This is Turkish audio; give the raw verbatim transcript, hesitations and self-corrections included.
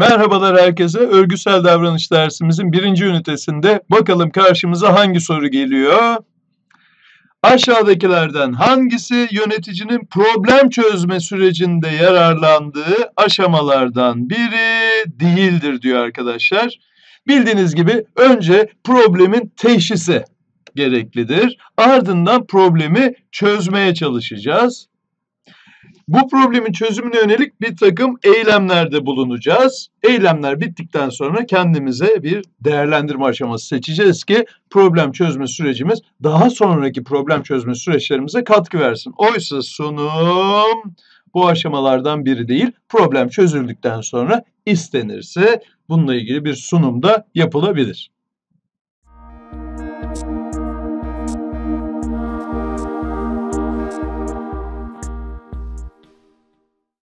Merhabalar herkese. Örgüsel davranış dersimizin birinci ünitesinde bakalım karşımıza hangi soru geliyor? Aşağıdakilerden hangisi yöneticinin problem çözme sürecinde yararlandığı aşamalardan biri değildir diyor arkadaşlar. Bildiğiniz gibi önce problemin teşhisi gereklidir. Ardından problemi çözmeye çalışacağız. Bu problemin çözümüne yönelik bir takım eylemlerde bulunacağız. Eylemler bittikten sonra kendimize bir değerlendirme aşaması seçeceğiz ki problem çözme sürecimiz daha sonraki problem çözme süreçlerimize katkı versin. Oysa sunum bu aşamalardan biri değil. Problem çözüldükten sonra istenirse bununla ilgili bir sunum da yapılabilir.